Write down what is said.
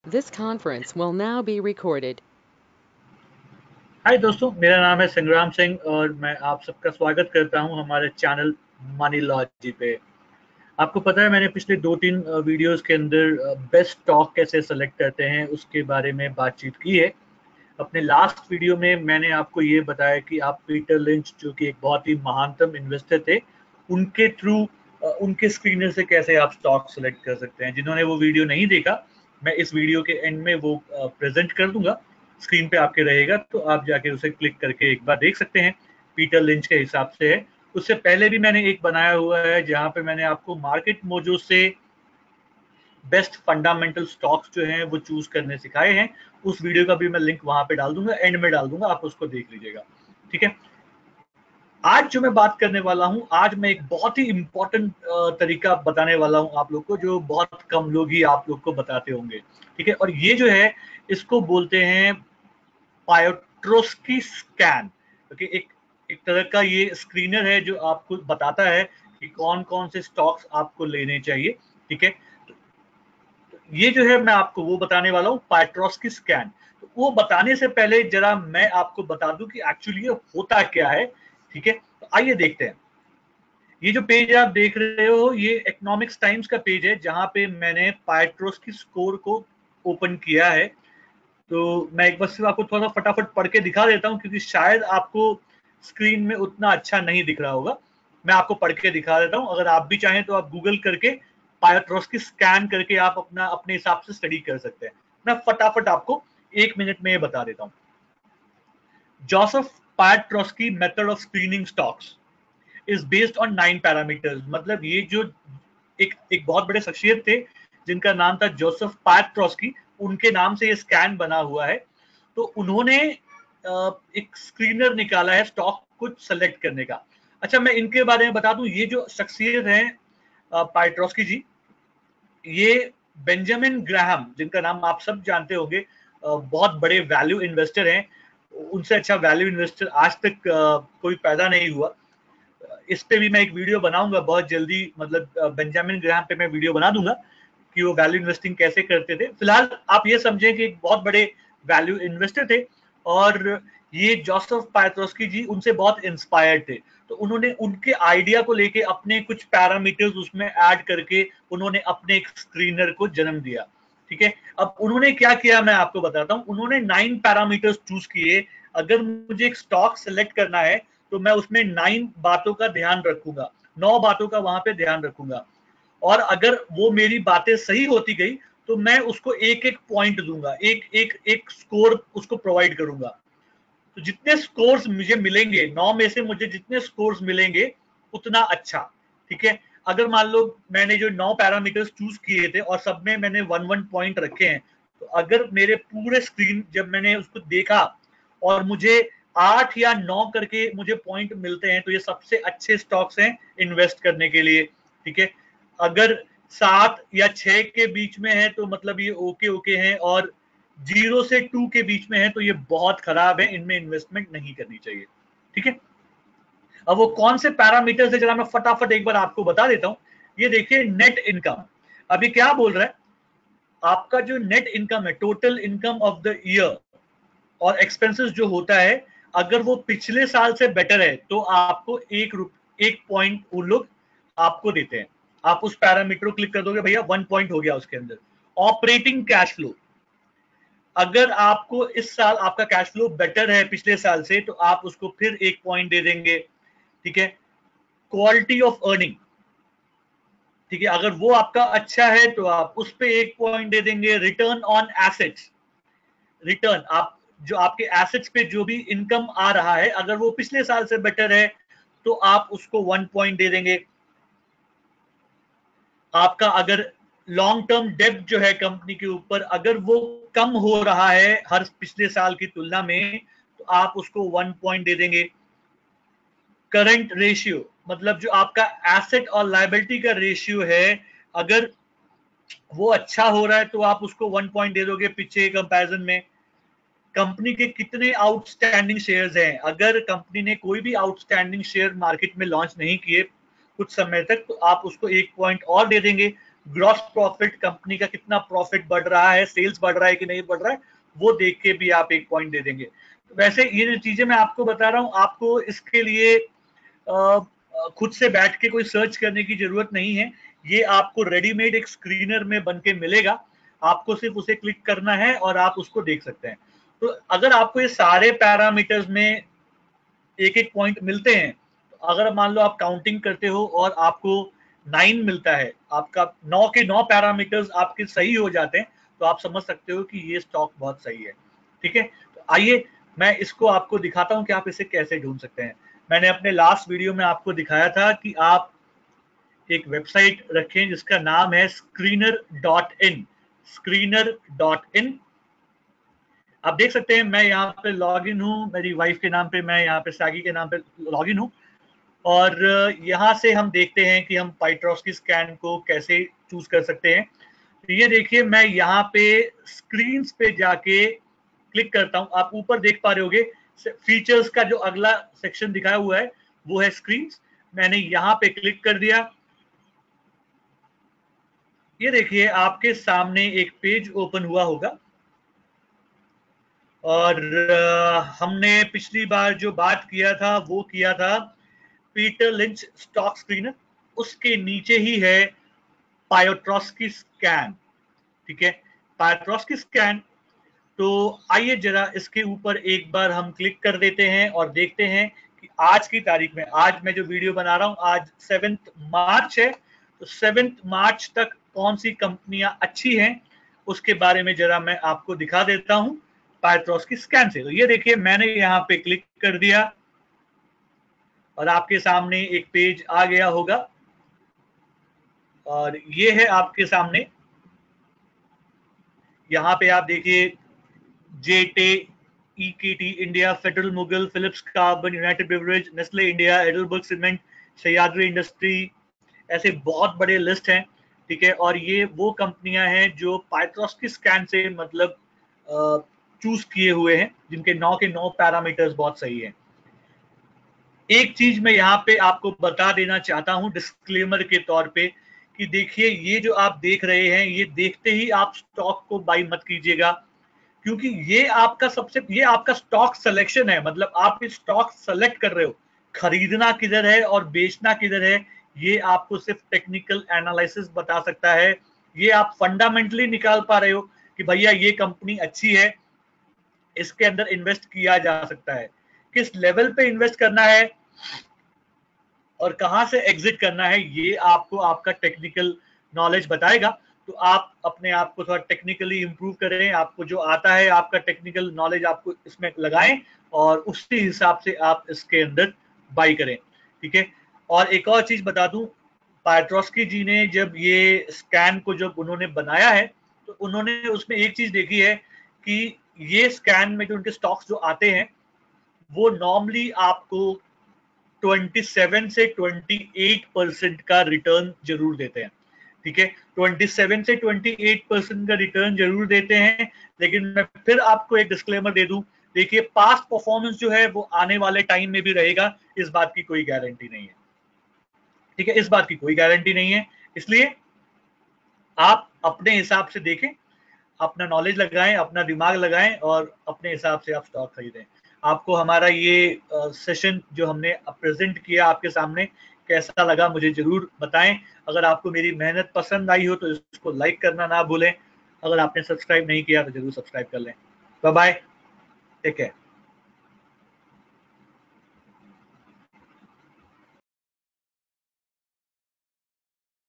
This conference will now be recorded. हाय दोस्तों, मेरा नाम है संग्राम सिंह और मैं आप सबका स्वागत करता हूं हमारे चैनल मनी लॉजी पे। आपको पता है मैंने पिछले 2-3 वीडियोस के अंदर बेस्ट स्टॉक कैसे सेलेक्ट करते हैं उसके बारे में बातचीत की है। अपने लास्ट वीडियो में मैंने आपको ये बताया कि आप पीटर लिंच जो कि एक बहुत ही महानतम इन्वेस्टर थे, उनके थ्रू उनके स्क्रीनर से कैसे आप स्टॉक सेलेक्ट कर सकते हैं। जिन्होंने वो वीडियो नहीं देखा, मैं इस वीडियो के एंड में वो प्रेजेंट कर दूंगा, स्क्रीन पे आपके रहेगा, तो आप जाके उसे क्लिक करके एक बार देख सकते हैं। पीटर लिंच के हिसाब से है। उससे पहले भी मैंने एक बनाया हुआ है जहां पे मैंने आपको मार्केट मोजो से बेस्ट फंडामेंटल स्टॉक्स जो हैं वो चूज करने सिखाए हैं। उस वीडियो का भी मैं लिंक वहां पे डाल दूंगा, एंड में डाल दूंगा, आप उसको देख लीजिएगा। ठीक है। आज जो मैं बात करने वाला हूं, आज मैं एक बहुत ही इंपॉर्टेंट तरीका बताने वाला हूं आप लोग को, जो बहुत कम लोग ही आप लोग को बताते होंगे। ठीक है। और ये जो है, इसको बोलते हैं पायोट्रोस्की स्कैन। क्योंकि एक तरह का ये स्क्रीनर है जो आपको बताता है कि कौन कौन से स्टॉक्स आपको लेने चाहिए। ठीक है। ये जो है मैं आपको वो बताने वाला हूँ, पायोट्रोस्की स्कैन। तो वो बताने से पहले जरा मैं आपको बता दूं कि एक्चुअली ये होता क्या है। ठीक है। तो आइए देखते हैं। ये जो पेज आप देख रहे हो, ये इकोनॉमिक्स टाइम्स का पेज है जहां पे मैंने पायोट्रोस्की स्कोर को ओपन किया है। तो मैं एक बार सिर्फ आपको थोड़ा फटाफट पढ़ के दिखा देता हूँ, क्योंकि शायद आपको स्क्रीन में उतना अच्छा नहीं दिख रहा होगा। मैं आपको पढ़ के दिखा देता हूँ। अगर आप भी चाहें तो आप गूगल करके पायोट्रोस्की स्कैन करके आप अपना अपने हिसाब से स्टडी कर सकते हैं। मैं फटाफट आपको 1 मिनट में ये बता देता हूँ। Joseph Piotroski method of screening stocks is based on 9 parameters. मतलब ये जो एक बहुत बड़े शख्सियत थे जिनका नाम था जोसेफ पायोट्रोस्की, उनके नाम से ये स्कैन बना हुआ है। तो उन्होंने एक स्क्रीनर निकाला है स्टॉक को सेलेक्ट करने का। अच्छा, मैं इनके बारे में बता दूं, ये जो शख्सियत है पायोट्रोस्की जी, ये बेंजामिन ग्राहम, जिनका नाम आप सब जानते होंगे, बहुत बड़े वैल्यू इन्वेस्टर हैं। उनसे अच्छा वैल्यू इन्वेस्टर आज तक कोई पैदा नहीं हुआ। इस पे भी मैं एक वीडियो बनाऊंगा बहुत जल्दी। मतलब बेंजामिन ग्राहम पे मैं वीडियो बना दूंगा कि वो वैल्यू इन्वेस्टिंग कैसे करते थे। फिलहाल आप ये समझें कि एक बहुत बड़े वैल्यू इन्वेस्टर थे, और ये जोसेफ पायोट्रोस्की जी उनसे बहुत इंस्पायर्ड थे। तो उन्होंने उनके आइडिया को लेके अपने कुछ पैरामीटर्स उसमें ऐड करके उन्होंने अपने एक स्क्रीनर को जन्म दिया। ठीक है। अब उन्होंने क्या किया मैं आपको बताता हूं। उन्होंने 9 पैरामीटर्स चूज किए। अगर मुझे एक स्टॉक सेलेक्ट करना है तो मैं उसमें 9 बातों का ध्यान रखूंगा, 9 बातों का वहां पे ध्यान रखूंगा। और अगर वो मेरी बातें सही होती गई तो मैं उसको एक एक पॉइंट दूंगा, एक एक एक स्कोर उसको प्रोवाइड करूंगा। तो जितने स्कोर्स मुझे मिलेंगे, 9 में से मुझे जितने स्कोर्स मिलेंगे उतना अच्छा। ठीक है। अगर मान लो मैंने जो 9 पैरामीटर्स चूज किए थे और सब में मैंने 1-1 पॉइंट रखे हैं, तो अगर मेरे पूरे स्क्रीन जब मैंने उसको देखा और मुझे 8 या 9 करके मुझे पॉइंट मिलते हैं, तो ये सबसे अच्छे स्टॉक्स हैं इन्वेस्ट करने के लिए। ठीक है। अगर 7 या 6 के बीच में है तो मतलब ये ओके ओके है, और 0 से 2 के बीच में है तो ये बहुत खराब है, इनमें इन्वेस्टमेंट नहीं करनी चाहिए। ठीक है। अब वो कौन से पैरामीटर्स है जरा मैं फटाफट एक बार आपको बता देता हूं। ये देखिए, नेट इनकम। अभी क्या बोल रहा है, आपका जो नेट इनकम है, total income of the year, और एक्सपेंसेस जो होता है, अगर वो पिछले साल से बेटर है तो आपको 1 पॉइंट वो लोग आपको देते हैं। आप उस पैरामीटर को क्लिक कर दोगे, भैया 1 पॉइंट हो गया उसके अंदर। ऑपरेटिंग कैश फ्लो, अगर आपको इस साल आपका कैश फ्लो बेटर है पिछले साल से तो आप उसको फिर 1 पॉइंट दे देंगे। ठीक है। क्वालिटी ऑफ अर्निंग, ठीक है, अगर वो आपका अच्छा है तो आप उस पर 1 पॉइंट दे देंगे। रिटर्न ऑन एसेट्स, रिटर्न आप जो आपके एसेट्स पे जो भी इनकम आ रहा है, अगर वो पिछले साल से बेटर है तो आप उसको 1 पॉइंट दे देंगे। आपका अगर लॉन्ग टर्म डेब्ट जो है कंपनी के ऊपर, अगर वो कम हो रहा है हर पिछले साल की तुलना में, तो आप उसको 1 पॉइंट दे देंगे। करंट रेशियो, मतलब जो आपका एसेट और लाइबिलिटी का रेशियो है, अगर वो अच्छा हो रहा है तो आप उसको 1 पॉइंट दे दोगे पीछे कंपैरिजन में। कंपनी के कितने आउटस्टैंडिंग शेयर्स हैं, अगर कंपनी ने कोई भी आउटस्टैंडिंग शेयर मार्केट में लॉन्च नहीं किए कुछ समय तक, तो आप उसको 1 पॉइंट और दे देंगे। ग्रॉस प्रॉफिट, कंपनी का कितना प्रॉफिट बढ़ रहा है, सेल्स बढ़ रहा है कि नहीं बढ़ रहा है, वो देख के भी आप एक पॉइंट दे देंगे। वैसे ये जो चीजें मैं आपको बता रहा हूँ, आपको इसके लिए खुद से बैठ के कोई सर्च करने की जरूरत नहीं है। ये आपको रेडीमेड एक स्क्रीनर में बन के मिलेगा, आपको सिर्फ उसे क्लिक करना है और आप उसको देख सकते हैं। तो अगर आपको ये सारे पैरामीटर्स में एक एक पॉइंट मिलते हैं, तो अगर मान लो आप काउंटिंग करते हो और आपको 9 मिलता है, आपका 9 के 9 पैरामीटर्स आपके सही हो जाते हैं, तो आप समझ सकते हो कि ये स्टॉक बहुत सही है। ठीक है, तो आइए मैं इसको आपको दिखाता हूं कि आप इसे कैसे ढूंढ सकते हैं। मैंने अपने लास्ट वीडियो में आपको दिखाया था कि आप एक वेबसाइट रखें जिसका नाम है screener.in। screener.in आप देख सकते हैं, मैं यहाँ पे लॉग इन हूँ, मेरी वाइफ के नाम पे, मैं यहाँ पे सागी के नाम पे लॉग इन हूँ। और यहाँ से हम देखते हैं कि हम पाइट्रोस्की स्कैन को कैसे चूज कर सकते हैं। तो ये देखिए, मैं यहाँ पे स्क्रीन पे जाके क्लिक करता हूँ। आप ऊपर देख पा रहे होगे फीचर्स का जो अगला सेक्शन दिखाया हुआ है वो है स्क्रीन। मैंने यहाँ पे क्लिक कर दिया। ये देखिए, आपके सामने एक पेज ओपन हुआ होगा और हमने पिछली बार जो बात किया था वो किया था पीटर लिंच स्टॉक स्क्रीनर, उसके नीचे ही है पायोट्रोस्की स्कैन। ठीक है, पायोट्रोस्की स्कैन। तो आइए जरा इसके ऊपर एक बार हम क्लिक कर देते हैं और देखते हैं कि आज की तारीख में, आज मैं जो वीडियो बना रहा हूं, आज 7 मार्च है, तो 7 मार्च तक कौन सी कंपनियां अच्छी हैं उसके बारे में जरा मैं आपको दिखा देता हूं पायोट्रोस्की स्कैन से। तो ये देखिए, मैंने यहाँ पे क्लिक कर दिया और आपके सामने एक पेज आ गया होगा और ये है आपके सामने। यहाँ पे आप देखिए, जेटे, ईकेटी India, Federal Mogul, Philips Carbon, United Beverage, Nestle India, एडलबर्ग सीमेंट, सह्याद्री इंडस्ट्री, ऐसे बहुत बड़े लिस्ट हैं। ठीक है, और ये वो कंपनियां हैं जो पायोट्रोस्की स्कैन से मतलब चूज किए हुए हैं, जिनके 9 के 9 पैरामीटर्स बहुत सही हैं। एक चीज मैं यहाँ पे आपको बता देना चाहता हूँ डिस्क्लेमर के तौर पे कि देखिए, ये जो आप देख रहे हैं, ये देखते ही आप स्टॉक को बाई मत कीजिएगा, क्योंकि ये आपका स्टॉक सिलेक्शन है। मतलब आप इस स्टॉक सेलेक्ट कर रहे हो, खरीदना किधर है और बेचना किधर है, ये आपको सिर्फ टेक्निकल एनालिसिस बता सकता है। ये आप फंडामेंटली निकाल पा रहे हो कि भैया ये कंपनी अच्छी है, इसके अंदर इन्वेस्ट किया जा सकता है, किस लेवल पे इन्वेस्ट करना है और कहां से एग्जिट करना है, ये आपको आपका टेक्निकल नॉलेज बताएगा। तो आप अपने आप को थोड़ा टेक्निकली इंप्रूव करें, आपको जो आता है आपका टेक्निकल नॉलेज आपको इसमें लगाएं और उसी हिसाब से आप इसके अंदर बाई करें। ठीक है, और एक और चीज बता दूं, पायोट्रोस्की जी ने जब ये स्कैन को जब उन्होंने बनाया है, तो उन्होंने उसमें एक चीज देखी है कि ये स्कैन में जो उनके स्टॉक्स जो आते हैं वो नॉर्मली आपको 27 से 28% का रिटर्न जरूर देते हैं। ठीक है, 27 से 28% का रिटर्न जरूर देते हैं, लेकिन मैं फिर आपको एक डिस्क्लेमर दे दूं, देखिए पास्ट परफॉर्मेंस जो है वो आने वाले टाइम में भी रहेगा, इस बात की कोई गारंटी नहीं है। ठीक है, इस बात की कोई गारंटी नहीं है, इसलिए आप अपने हिसाब से देखें, अपना नॉलेज लगाएं, अपना दिमाग लगाएं और अपने हिसाब से आप स्टॉक खरीदें। आपको हमारा ये सेशन जो हमने प्रेजेंट किया आपके सामने कैसा लगा मुझे जरूर बताएं। अगर आपको मेरी मेहनत पसंद आई हो तो इसको लाइक करना ना भूलें। अगर आपने सब्सक्राइब नहीं किया तो जरूर सब्सक्राइब कर लें। Bye bye, take care.